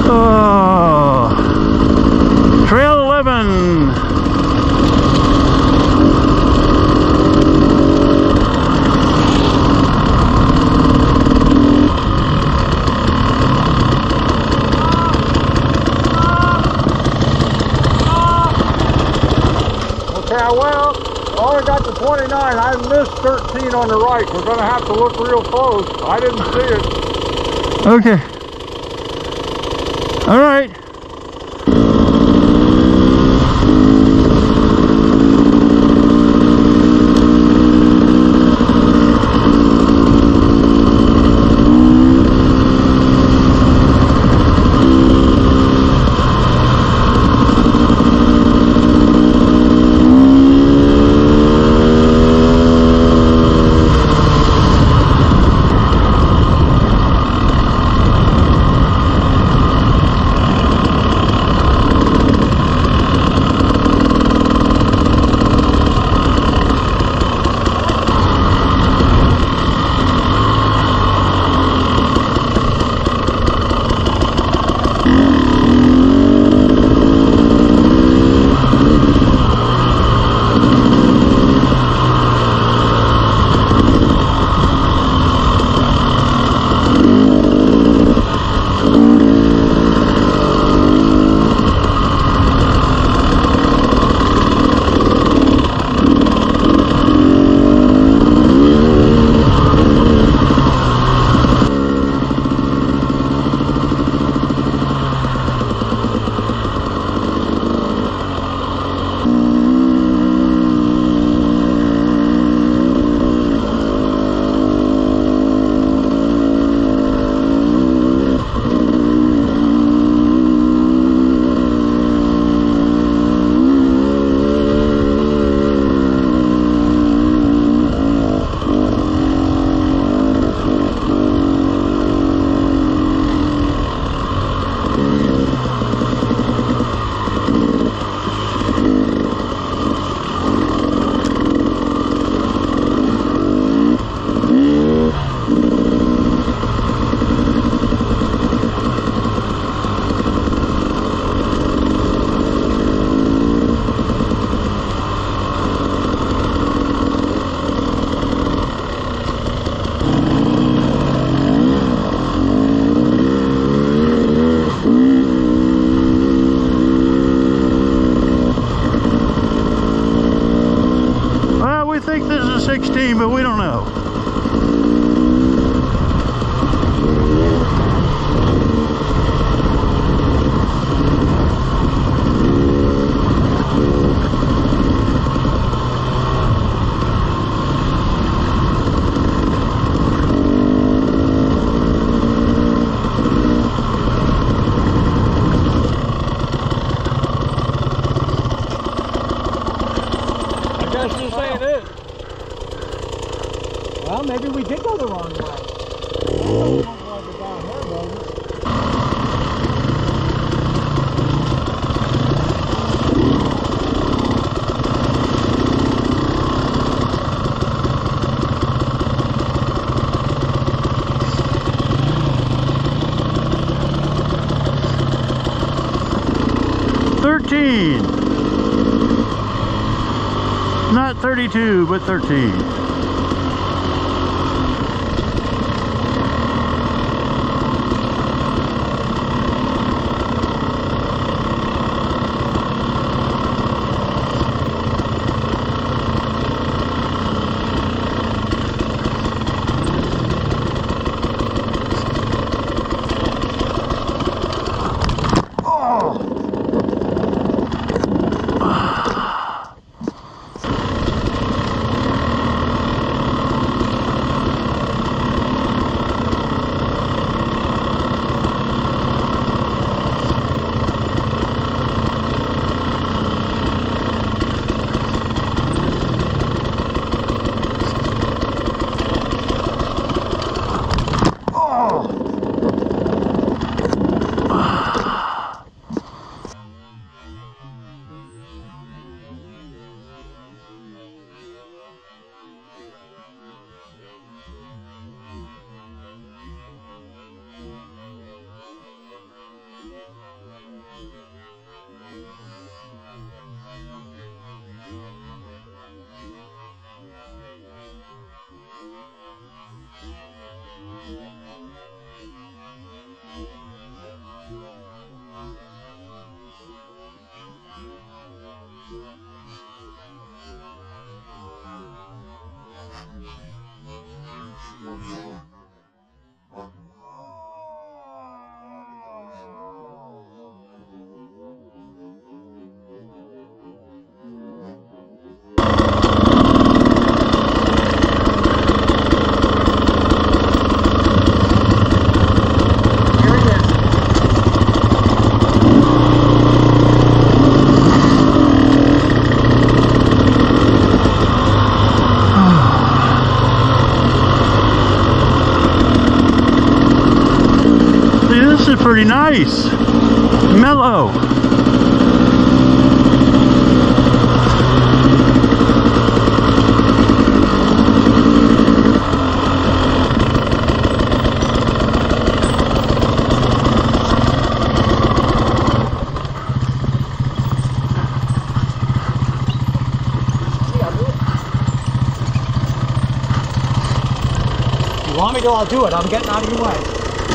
Oh, Trail 11. Okay, well, I only got to 29. I missed 13 on the right. We're going to have to look real close. I didn't see it. Okay. All right. We think this is a 16, but we don't know. Well, maybe we did go the wrong way. Down here, baby. 13. Not 32, but 13. Pretty nice, mellow. If you want me to, I'll do it. I'm getting out of your way.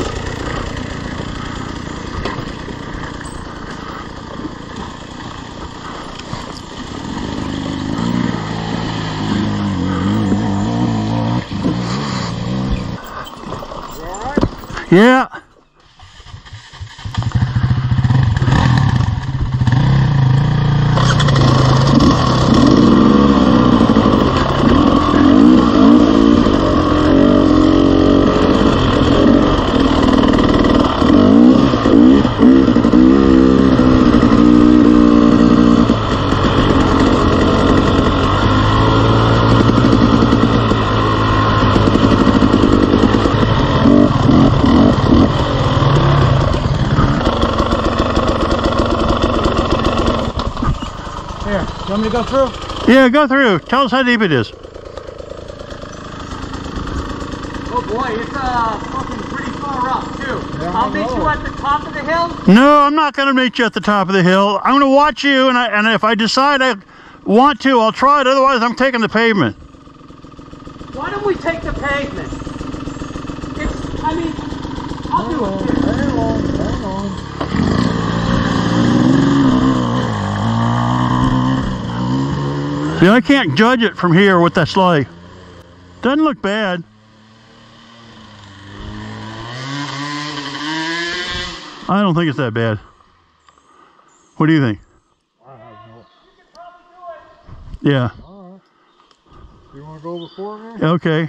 Yeah. You want me to go through? Yeah, go through. Tell us how deep it is. Oh boy, it's fucking pretty far up too. Yeah, I'll meet you at the top of the hill. No, I'm not going to meet you at the top of the hill. I'm going to watch you, and if I decide I want to, I'll try it. Otherwise, I'm taking the pavement. Why don't we take the pavement? I mean, I'll do it. Hang on. See, I can't judge it from here with that sleigh. Doesn't look bad. I don't think it's that bad. What do you think? I have no. You can probably do it. Yeah. All right. You want to go before me? Okay.